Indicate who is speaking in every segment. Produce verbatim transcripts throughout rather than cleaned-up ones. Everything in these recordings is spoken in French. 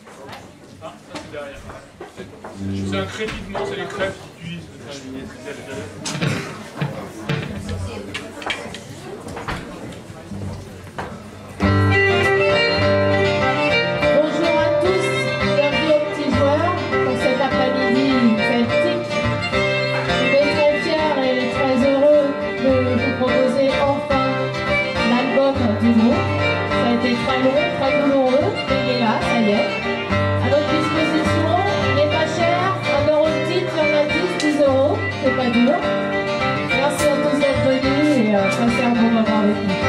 Speaker 1: Ah, ça c'est derrière. C'est un crépitement, c'est les crêpes qui cuisent.
Speaker 2: Bonjour à tous, bienvenue aux petits joueurs pour cet après-midi celtique. Je suis très fière et très heureux de vous proposer enfin l'album du groupe. Ça a été très long, très douloureux, mais il est là, ça y est. À notre disposition, il n'est pas cher, un euro le titre, il y en a dix, dix euros, c'est pas dur. Merci à tous d'être venus et euh, passez un bon moment avec nous.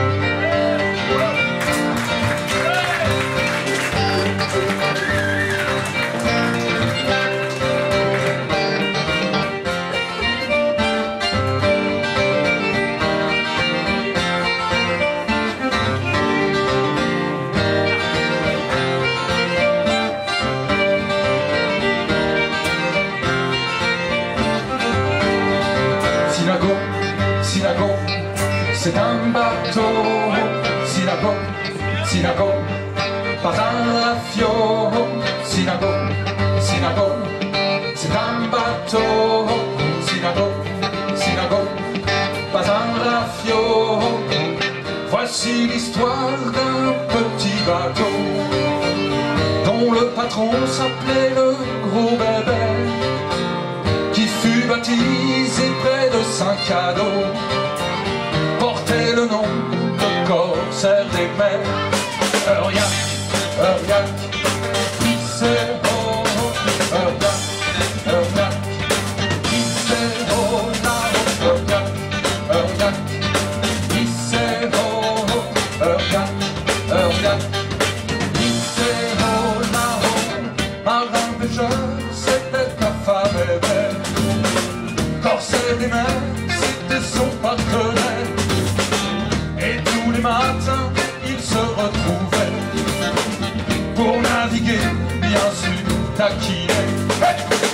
Speaker 3: Synagogue, c'est un bateau. Synagogue, synagogue, pas un rafio. Synagogue, synagogue, c'est un bateau. Synagogue, synagogue, pas un rafio. Voici l'histoire d'un petit bateau dont le patron s'appelait le Gros Bébé, qui fut baptisé près de Saint-Cadeau, portait le nom de corsaire des mers. Euriac, Euriac, Isséro, Euriac, Euriac, Isséro, Euriac, Euriac, Isséro, Euriac, Euriac, Isséro, marin pêcheur, c'était ta femme et belle. Corsaire des mers, c'était son partenaire. Et tous les matins, ils se retrouvaient pour naviguer, bien sûr, taquiner. Hey!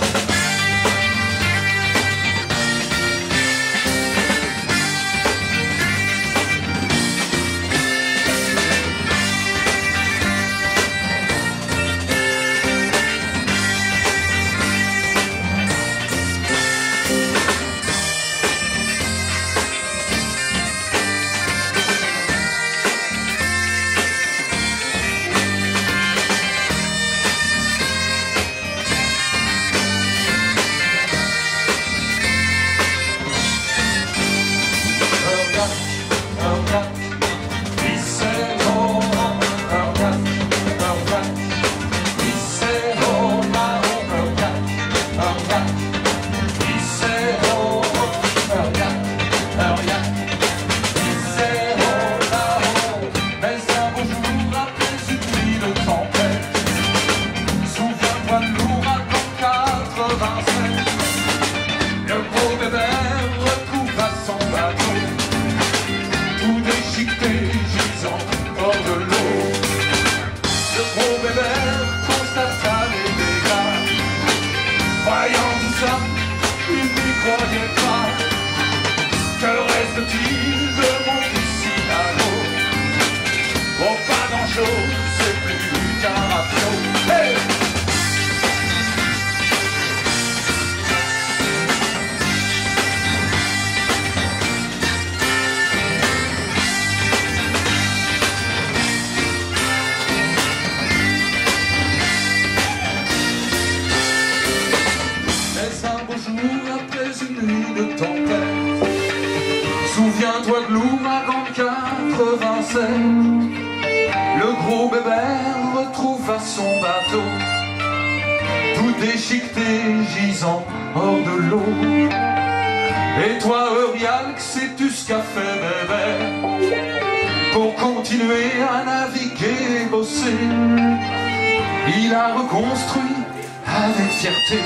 Speaker 3: Souviens-toi que l'ouragan quatre-vingt-sept, le Gros Bébert retrouva son bateau, tout déchiqueté, gisant hors de l'eau. Et toi, Euriac, sais-tu ce qu'a fait Bébert pour continuer à naviguer et bosser? Il a reconstruit avec fierté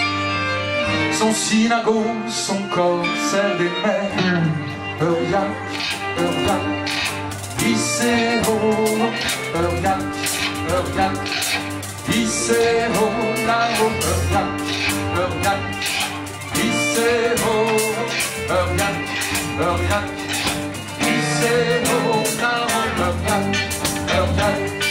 Speaker 3: son synagogue, son corsaire des mers. Euriac, Euriac, Isséro, Euriac, Euriac, Isséro, là-haut, Euriac, Euriac, Isséro, Euriac, Euriac, Isséro, là-haut, Euriac, Euriac.